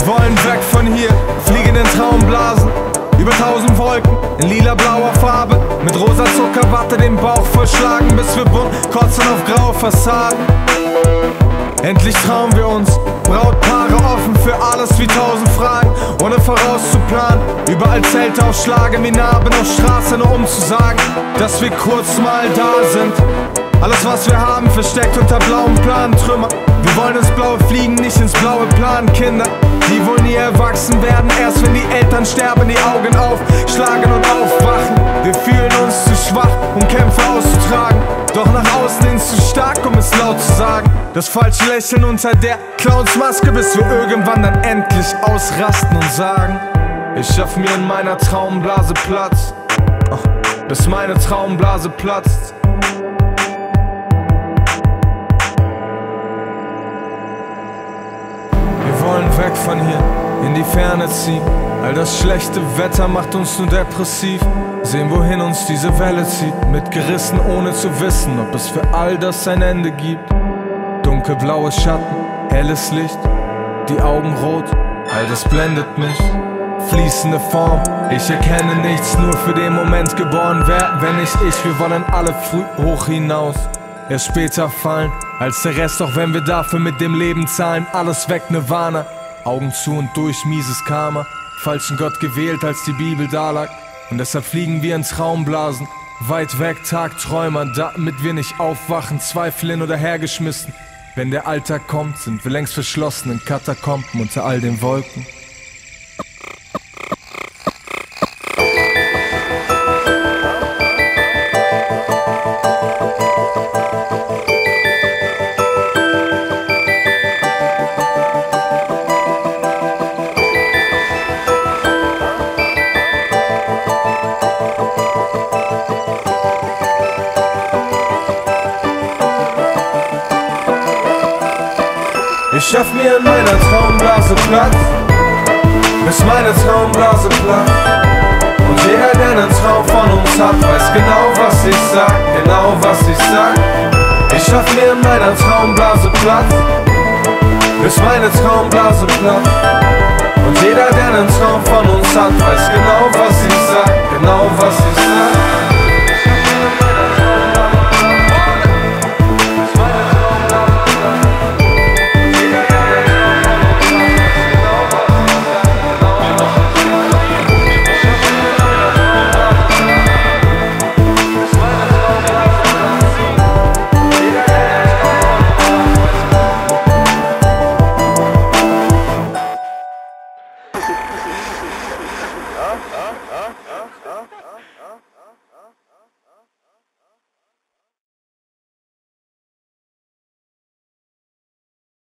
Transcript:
wollen weg von hier, fliegen in Traumblasen über 1000 Wolken in lila-blauer Farbe, mit rosa Zuckerwatte den Bauch vollschlagen, bis wir bunt kotzen auf graue Fassaden. Endlich trauen wir uns, Brautpaare offen für alles wie 1000 Fragen, ohne vorauszuplanen, überall Zelte aufschlagen wie Narben auf Straße, nur um zu sagen, dass wir kurz mal da sind. Alles was wir haben versteckt unter blauem Planentrümmer. Wir wollen ins Blaue fliegen, nicht ins Blaue planen, Kinder. Die wohl nie erwachsen werden, erst wenn die Eltern sterben, die Augen aufschlagen und aufwachen. Wir fühlen uns zu schwach, um Kämpfe auszutragen, doch nach außen hin zu stark, um es laut zu sagen. Das falsche Lächeln unter der Clownsmaske, bis wir irgendwann dann endlich ausrasten und sagen: Ich schaff mir in meiner Traumblase Platz, bis meine Traumblase platzt. Wir wollen weg von hier, in die Ferne ziehen. All das schlechte Wetter macht uns nur depressiv. Sehen, wohin uns diese Welle zieht, mitgerissen, ohne zu wissen, ob es für all das ein Ende gibt. Dunkelblaue Schatten, helles Licht, die Augen rot, all das blendet mich. Fließende Form, ich erkenne nichts, nur für den Moment geboren. Wer, wenn nicht ich, wir wollen alle früh hoch hinaus, erst später fallen als der Rest, auch wenn wir dafür mit dem Leben zahlen. Alles weg, Nirvana, Augen zu und durch, mieses Karma. Falschen Gott gewählt, als die Bibel dalag, und deshalb fliegen wir in Traumblasen, weit weg, Tagträumer, damit wir nicht aufwachen, zweifeln oder hergeschmissen. Wenn der Alltag kommt, sind wir längst verschlossen in Katakomben unter all den Wolken. Ich schaff mir in meiner Traumblase Platz, bis meine Traumblase platzt. Und jeder, der einen Traum von uns hat, weiß genau, was ich sag, genau was ich sag. Ich schaff mir in meiner Traumblase Platz, bis meine Traumblase platzt. Und jeder, der einen Traum von uns hat, weiß genau, was ich sag.